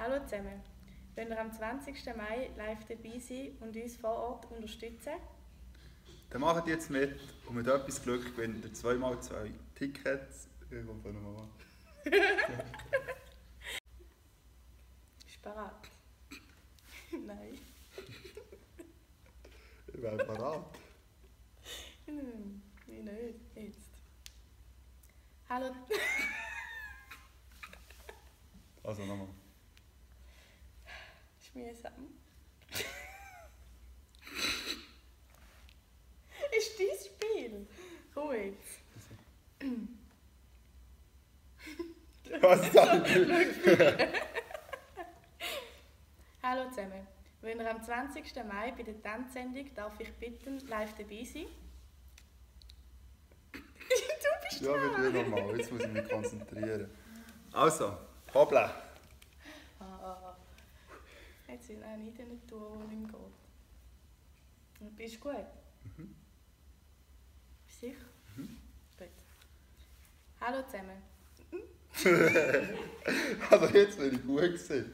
Hallo zusammen. Wollt ihr am 20. Mai live dabei sein und uns vor Ort unterstützen? Dann macht jetzt mit und mit etwas Glück gewinnt ihr 2x2 Tickets. Ich hoffe nochmal. Bist du bereit? Nein. Ich wäre bereit. Wie nicht? Jetzt. Hallo. Also nochmal. Ist mühsam. Ist dein Spiel? Komm jetzt. Was ist das? Hallo zusammen. Wenn ihr am 20. Mai bei der Tanzsendung darf ich bitten, live dabei sein? Du bist Ja, wir tun nochmal. Jetzt muss ich mich konzentrieren. Also, hoppla. Jetzt will auch nicht tun, wo nicht geht. Und bist du gut? Mhm. Bist du sicher? Mhm. Gut. Hallo zusammen. Also jetzt bin ich gut gewesen.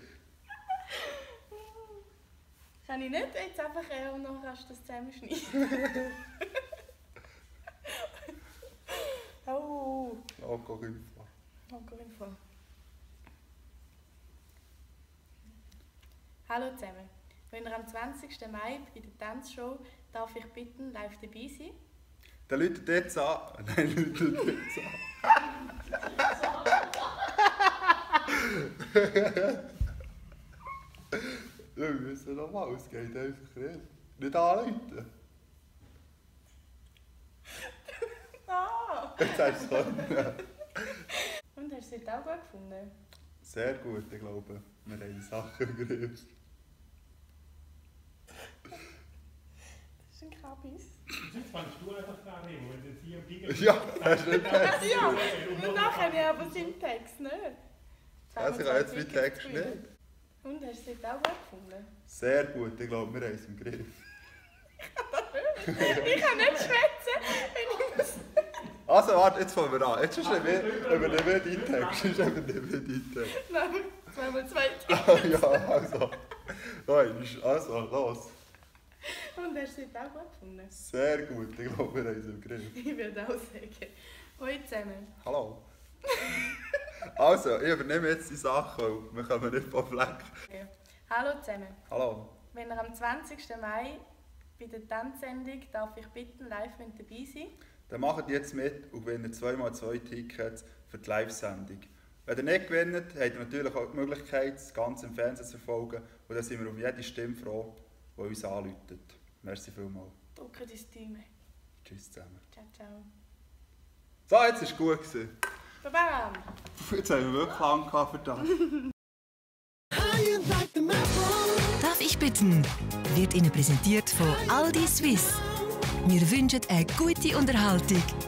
Kann ich nicht jetzt einfach und dann kannst du das zusammenschneiden? Oh. Encore une fois. Encore une fois. Hallo zusammen. Wenn ihr am 20. Mai bei der Tanzshow darf ich bitten, live dabei sein? Dann läutet jetzt an. Nein, läutet jetzt an. Ja, wir müssen nochmal, es geht einfach nicht. Nicht anrufen. Ah! Jetzt hast du es können. Und hast du es heute auch gut gefunden? Sehr gut, ich glaube, wir haben die Sachen im Griff. Das ist ein Kabis. Jetzt fandest du einfach gerade hin, wenn jetzt hier im Ding... Ja, hast du nicht Ja, fest. und nachher ja, aber seinen Text nicht. Also ich habe jetzt meinen Text nicht. Und hast du es heute auch gut gefunden? Sehr gut, ich glaube, wir haben es im Griff. Ich kann nicht schwätzen, wenn ich muss. Also warte, jetzt fangen wir an. Jetzt ist übernehmen wir deinen Text. Jetzt übernehmen wir deinen Text. Nein, 2x2 Ja, also. Nein, also, los. Und hast du es heute auch gut gefunden? Sehr gut, ich glaube, wir haben es im Griff. Ich würde auch sagen. Hallo zusammen. Hallo. Also, ich übernehme jetzt die Sachen, weil wir kommen nicht vom Fleck. Ja. Hallo zusammen. Hallo. Wenn ihr am 20. Mai bei der Tanzsendung darf ich bitten, live dabei sein? Dann macht jetzt mit und gewinnt 2x2 Tickets für die Live-Sendung. Wenn ihr nicht gewinnt, habt ihr natürlich auch die Möglichkeit, das Ganze im Fernsehen zu verfolgen. Und dann sind wir um jede Stimme froh, die uns anruft. Merci vielmals. Drücke deine Stimme. Tschüss zusammen. Ciao, ciao. So, jetzt war es gut gewesen. Bam! Jetzt haben wir wirklich lang gehabt für das. Darf ich bitten? Wird Ihnen präsentiert von Aldi Swiss. Wir wünschen eine gute Unterhaltung.